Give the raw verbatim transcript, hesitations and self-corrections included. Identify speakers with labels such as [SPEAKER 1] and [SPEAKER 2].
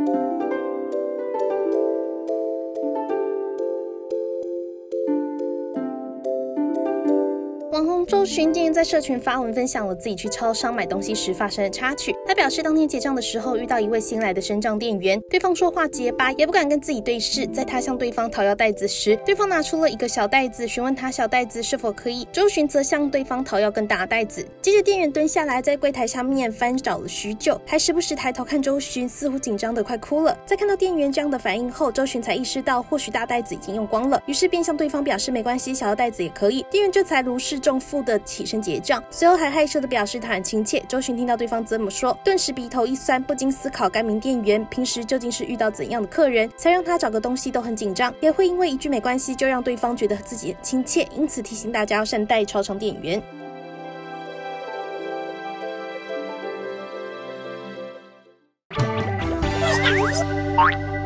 [SPEAKER 1] 网红周迅今天在社群发文分享了自己去超商买东西时发生的插曲。他表示，当天结账的时候遇到一位新来的身障店员，对方说话结巴，也不敢跟自己对视。在他向对方讨要袋子时，对方拿出了一个小袋子，询问他小袋子是否可以。周迅则向对方讨要更大的袋子。接着店员蹲下来，在柜台下面翻找了许久，还时不时抬头看周迅，似乎紧张得快哭了。在看到店员这样的反应后，周迅才意识到或许大袋子已经用光了，于是便向对方表示没关系，小的袋子也可以。店员这才如释重负的起身结账，随后还害羞的表示他很亲切。周迅听到对方这么说，顿时鼻头一酸，不禁思考该名店员平时究竟是遇到怎样的客人，才让他找个东西都很紧张，也会因为一句没关系就让对方觉得自己很亲切，因此提醒大家要善待超商店员。
[SPEAKER 2] 对，